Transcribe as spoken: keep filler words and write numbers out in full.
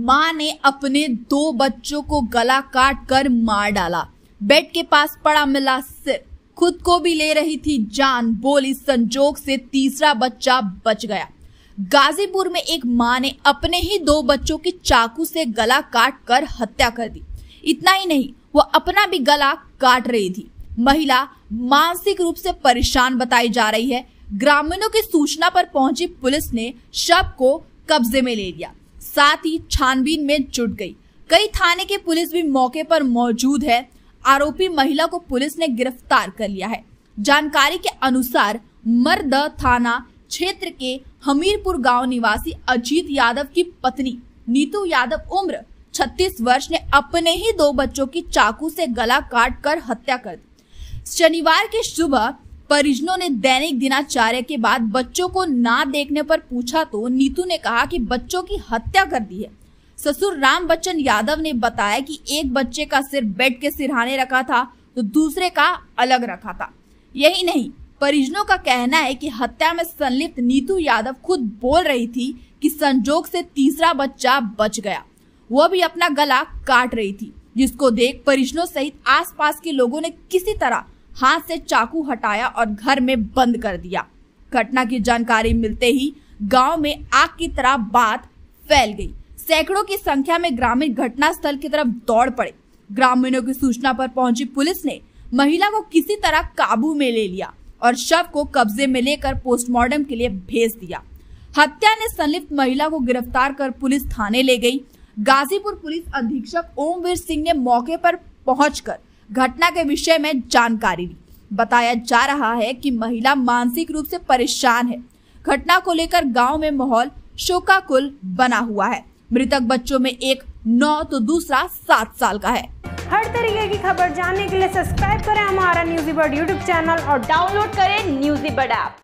मां ने अपने दो बच्चों को गला काट कर मार डाला। बेड के पास पड़ा मिला सिर, खुद को भी ले रही थी जान, बोली संजोग से तीसरा बच्चा बच गया। गाजीपुर में एक मां ने अपने ही दो बच्चों की चाकू से गला काट कर हत्या कर दी। इतना ही नहीं, वो अपना भी गला काट रही थी। महिला मानसिक रूप से परेशान बताई जा रही है। ग्रामीणों की सूचना पर पहुंची पुलिस ने शव को कब्जे में ले लिया, साथ ही छानबीन में जुट गई। कई थाने की पुलिस भी मौके पर मौजूद है। आरोपी महिला को पुलिस ने गिरफ्तार कर लिया है। जानकारी के अनुसार मर्द थाना क्षेत्र के हमीरपुर गांव निवासी अजीत यादव की पत्नी नीतू यादव उम्र छत्तीस वर्ष ने अपने ही दो बच्चों की चाकू से गला काट कर हत्या कर दी। शनिवार की सुबह परिजनों ने दैनिक दिनचर्या के बाद बच्चों को ना देखने पर पूछा तो नीतू ने कहा कि बच्चों की हत्या कर दी है। ससुर राम बच्चन यादव ने बताया कि एक बच्चे का सिर बेड के सिरहाने रखा था तो दूसरे का अलग रखा था। यही नहीं, परिजनों का कहना है कि हत्या में संलिप्त नीतू यादव खुद बोल रही थी कि संजोग से तीसरा बच्चा बच गया। वह भी अपना गला काट रही थी, जिसको देख परिजनों सहित आसपास के लोगों ने किसी तरह हाथ से चाकू हटाया और घर में बंद कर दिया। घटना की जानकारी मिलते ही गांव में आग की तरह बात फैल गई। सैकड़ों की संख्या में ग्रामीण घटनास्थल की तरफ दौड़ पड़े। ग्रामीणों की सूचना पर पहुंची पुलिस ने महिला को किसी तरह काबू में ले लिया और शव को कब्जे में लेकर पोस्टमार्टम के लिए भेज दिया। हत्या ने संलिप्त महिला को गिरफ्तार कर पुलिस थाने ले गई। गाजीपुर पुलिस अधीक्षक ओमवीर सिंह ने मौके पर पहुंचकर घटना के विषय में जानकारी ली। बताया जा रहा है कि महिला मानसिक रूप से परेशान है। घटना को लेकर गांव में माहौल शोकाकुल बना हुआ है। मृतक बच्चों में एक नौ तो दूसरा सात साल का है। हर तरीके की खबर जानने के लिए सब्सक्राइब करें हमारा न्यूज़ी बर्ड यूट्यूब चैनल और डाउनलोड करें न्यूज़ी बर्ड ऐप।